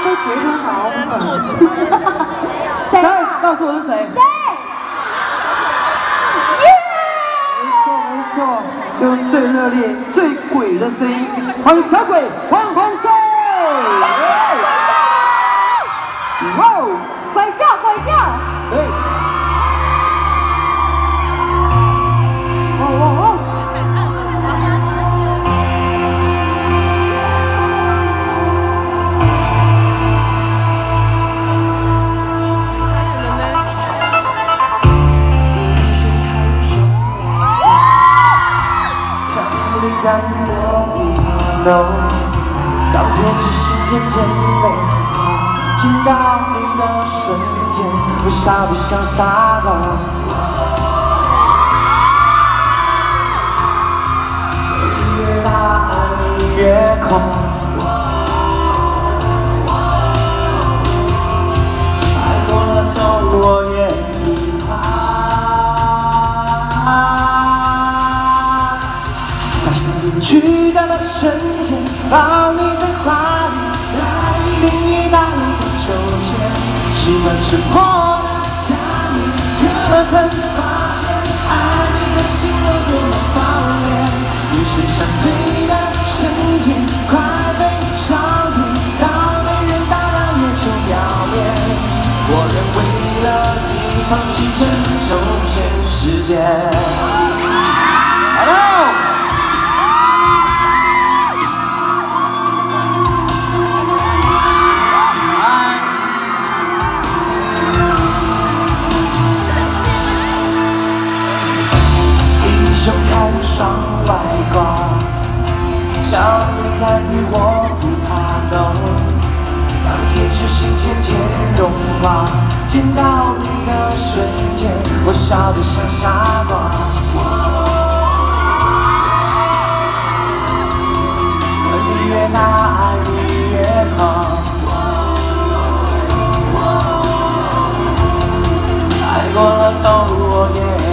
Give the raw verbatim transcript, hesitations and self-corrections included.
都觉得好粉。 谁啊？ 告诉我是谁？ 谁？ 没错没错，用最热烈、最鬼的声音，欢迎小鬼黄鸿升！哇哦！ 鬼叫鬼叫！ 对。 哦哦哦！ 但我不怕 no， 钢铁只是渐渐融化，见到你的瞬间，我傻得像傻瓜。你越大爱你越狂，爱过了头我也不怕。 去的瞬间，抱你在怀里，在另一道秋千，习惯沉默的家里，可曾发现爱你的心有多么爆裂？与谁相对的瞬间，快被烧退，到没人打扰也就表面。我愿为了你放弃承受全世界。Hello。 胸开双外挂，想你爱你我不怕 no， 当铁齿心渐渐融化，见到你的瞬间，我笑得像傻瓜。你越大爱你越狂，爱过了头我也。